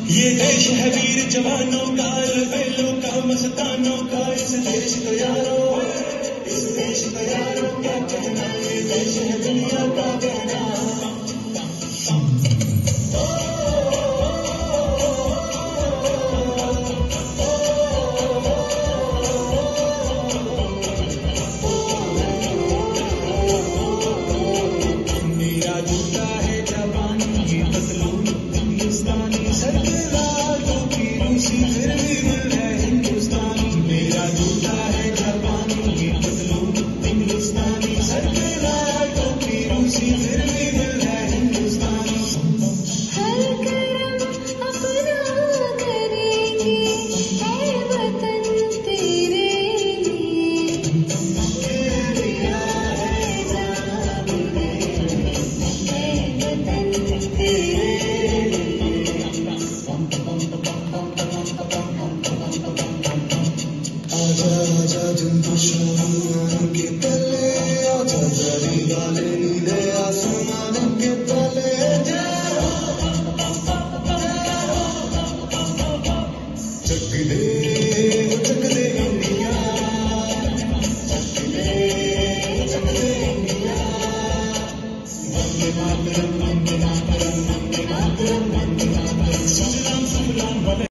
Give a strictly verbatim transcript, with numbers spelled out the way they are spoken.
ये देश है वीर जवानों का, बेलों का, मस्तानों का। इस देश को यारो, इस देश को यारो क्या कहना, ये देश है दुनिया का कहना। मेरा जूता है जापानी, ये पतलून हिंदुस्तानी, सर पे लाल टोपी रूसी, फिर भी दिल है हिंदुस्तानी। मेरा जूता है जापानी, ये पतलून हिंदुस्तानी, सर पे लाल टोपी रूसी, फिर भी दिल है हिंदुस्तानी। हर कर्म अपना करेंगे, है वतन तेरे लिए, दिया है जान है वतन तेरे आजा आजा दिन दुश्मन के तले, आजा जरी वाले नीले आसमान के तले। चक दे चक दे इंडिया, चक दे चक दे इंडिया। वंदे मातरम, वंदे मातरम, वंदे मातरम।